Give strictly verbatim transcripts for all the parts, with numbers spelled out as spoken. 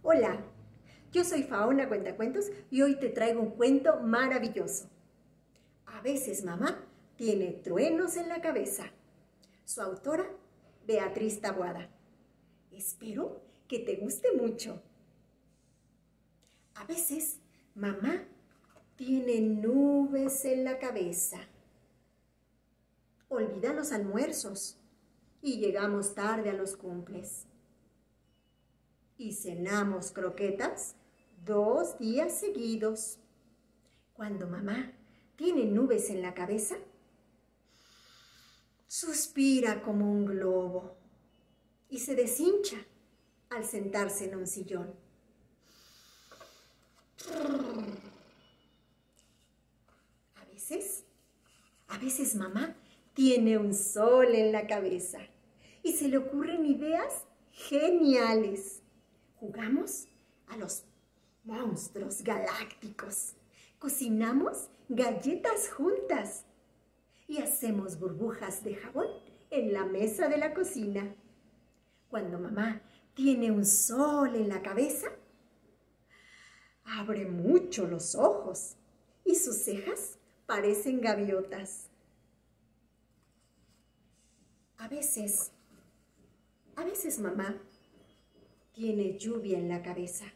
Hola, yo soy Faona Cuentacuentos y hoy te traigo un cuento maravilloso. A veces mamá tiene truenos en la cabeza. Su autora, Beatriz Taboada. Espero que te guste mucho. A veces mamá tiene nubes en la cabeza. Olvida los almuerzos y llegamos tarde a los cumples. Y cenamos croquetas dos días seguidos. Cuando mamá tiene nubes en la cabeza, suspira como un globo y se deshincha al sentarse en un sillón. A veces, a veces mamá tiene un sol en la cabeza y se le ocurren ideas geniales. Jugamos a los monstruos galácticos, cocinamos galletas juntas y hacemos burbujas de jabón en la mesa de la cocina. Cuando mamá tiene un sol en la cabeza, abre mucho los ojos y sus cejas parecen gaviotas. A veces, a veces mamá tiene lluvia en la cabeza.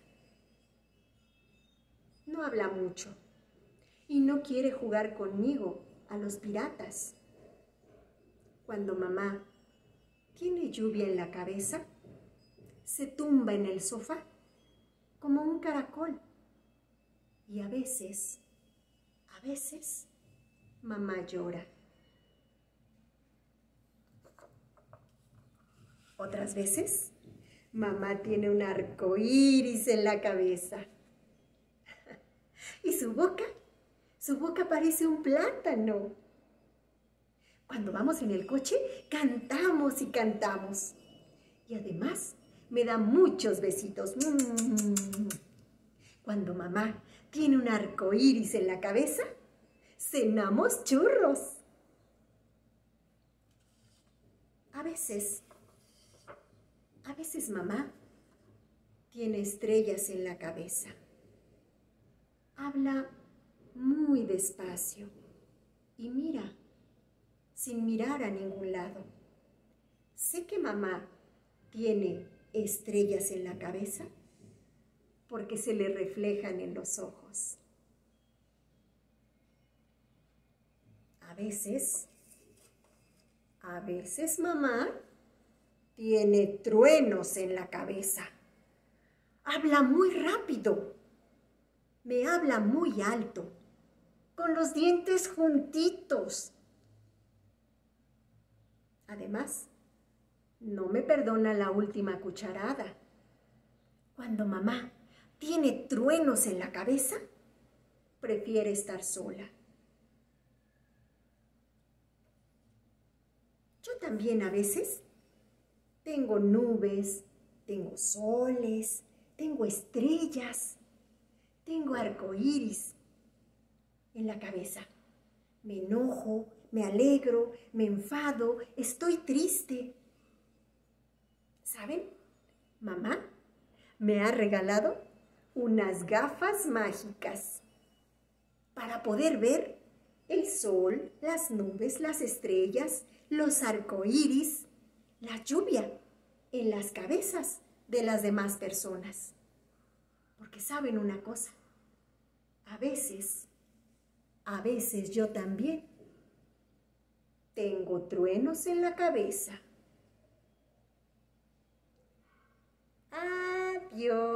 No habla mucho y no quiere jugar conmigo a los piratas. Cuando mamá tiene lluvia en la cabeza, se tumba en el sofá como un caracol. Y a veces, a veces, mamá llora. Otras veces, mamá tiene un arco iris en la cabeza. Y su boca, su boca parece un plátano. Cuando vamos en el coche, cantamos y cantamos. Y además, me da muchos besitos. Cuando mamá tiene un arco iris en la cabeza, cenamos churros. A veces, a veces mamá tiene estrellas en la cabeza. Habla muy despacio y mira, sin mirar a ningún lado. Sé que mamá tiene estrellas en la cabeza porque se le reflejan en los ojos. A veces, a veces mamá tiene truenos en la cabeza. Habla muy rápido. Me habla muy alto, con los dientes juntitos. Además, no me perdona la última cucharada. Cuando mamá tiene truenos en la cabeza, prefiere estar sola. Yo también a veces tengo nubes, tengo soles, tengo estrellas, tengo arcoíris en la cabeza. Me enojo, me alegro, me enfado, estoy triste. ¿Saben? Mamá me ha regalado unas gafas mágicas para poder ver el sol, las nubes, las estrellas, los arcoíris, la lluvia en las cabezas de las demás personas. Porque saben una cosa, a veces, a veces yo también tengo truenos en la cabeza. Adiós.